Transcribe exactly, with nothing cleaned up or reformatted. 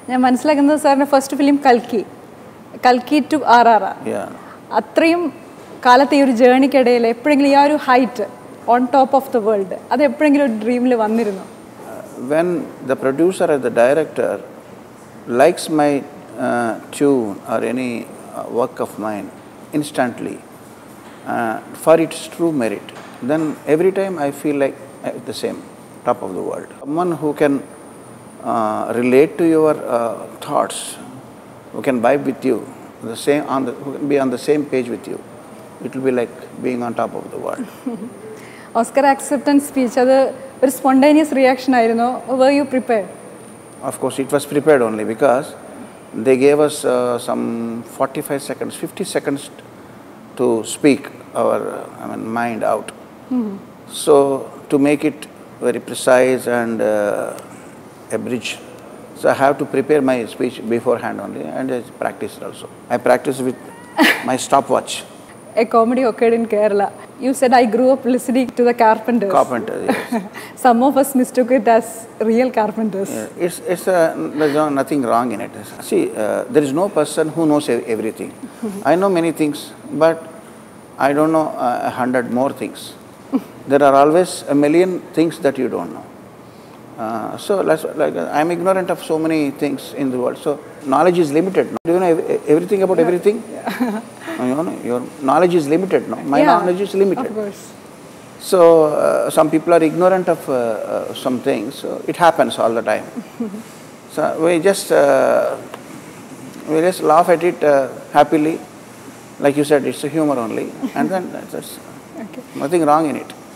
ഞാൻ മനസ്സിലാക്കുന്നത് സാറിന്റെ ഫസ്റ്റ് ഫിലിം കൽക്കി കൽക്കി ടു ആർ ആർ ആർ. അത്രയും കാലത്തെ ഈ ഒരു ജേണിക്കിടയിൽ എപ്പോഴെങ്കിലും ഈ ആ ഒരു height on top of the world അത് എപ്പോഴെങ്കിലും ഒരു ഡ്രീമിൽ വന്നിരുന്നു? When the producer or the director likes my uh, tune or any uh, work of mine instantly, uh, for its true merit, then every time I feel like I'm the same, top of the world. Someone who can uh, relate to your uh, thoughts, who can vibe with you, the same on the, who can be on the same page with you, it will be like being on top of the world. Oscar acceptance speech, അത് ഒരു spontaneous reaction ആയിരുന്നോ? Were you prepared? Of course, it was prepared only because they gave us uh, some forty-five seconds, fifty seconds to speak our uh, I mean, mind out. Mm-hmm. So, to make it very precise and uh, abridged, so I have to prepare my speech beforehand only, and I practiced also. I practiced with my stopwatch. A comedy occurred in Kerala. You said I grew up listening to the Carpenters. Carpenters, yes. Some of us mistook it as real Carpenters. Yeah, it's it's uh, there's no, nothing wrong in it. See, uh, there is no person who knows everything. I know many things, but I don't know uh, a hundred more things. There are always a million things that you don't know. Uh, so, let's, like, uh, I'm ignorant of so many things in the world. So, knowledge is limited. No? Do you know everything about everything? Yeah. You know, your knowledge is limited. No, my yeah, knowledge is limited. Of course. So, uh, some people are ignorant of uh, uh, some things. So it happens all the time. So we just uh, we just laugh at it uh, happily, like you said, it's a humor only, and then that's, that's okay. Nothing wrong in it.